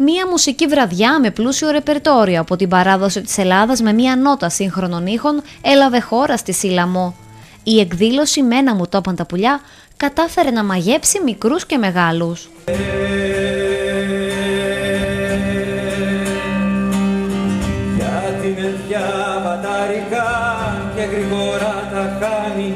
Μία μουσική βραδιά με πλούσιο ρεπερτόριο από την παράδοση της Ελλάδας με μία νότα σύγχρονων ήχων έλαβε χώρα στη Σύλλαμο. Η εκδήλωση «Μένα μου το είπαν τα πουλιά» κατάφερε να μαγέψει μικρούς και μεγάλους. Και γρήγορα τα κάνεις,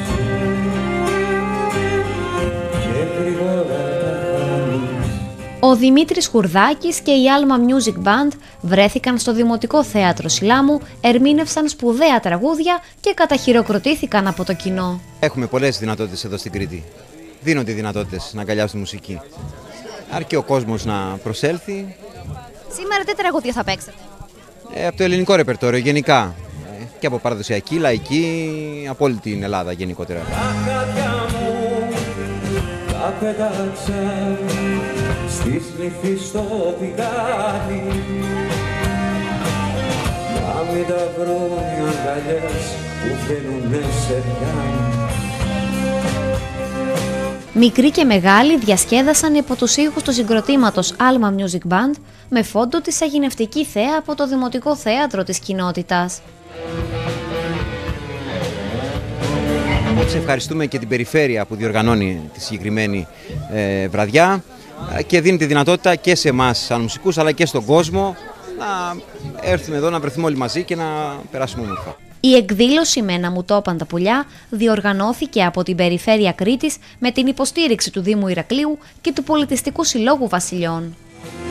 και γρήγορα τα κάνεις. Ο Δημήτρης Χουρδάκης και η Alma Music Band βρέθηκαν στο Δημοτικό Θέατρο Συλλάμου, ερμήνευσαν σπουδαία τραγούδια και καταχειροκροτήθηκαν από το κοινό. Έχουμε πολλές δυνατότητες εδώ στην Κρήτη. Δίνονται δυνατότητες να αγκαλιάσουν τη μουσική. Αρκεί ο κόσμος να προσέλθει. Σήμερα τι τραγούδια θα παίξετε? Από το ελληνικό ρεπερτόριο γενικά. Και από παραδοσιακή, λαϊκή, από όλη την Ελλάδα γενικότερα. Τα χάδια μου τα πέταξα στη σλυφή στο πηγάδι, να μην τα βρουν οι αγκαλιές που φαίνουνε σε πιάνι. Μικροί και μεγάλοι διασκέδασαν υπό τους ήχους του συγκροτήματος Alma Music Band με φόντο τη σαγηνευτική θέα από το Δημοτικό Θέατρο της κοινότητας. Απόψε ευχαριστούμε και την περιφέρεια που διοργανώνει τη συγκεκριμένη βραδιά και δίνει τη δυνατότητα και σε εμάς σαν μουσικούς αλλά και στον κόσμο να έρθουμε εδώ, να βρεθούμε όλοι μαζί και να περάσουμε όμορφα. Η εκδήλωση «Μένα μου το είπαν τα πουλιά» διοργανώθηκε από την Περιφέρεια Κρήτης με την υποστήριξη του Δήμου Ηρακλείου και του Πολιτιστικού Συλλόγου Βασιλιών.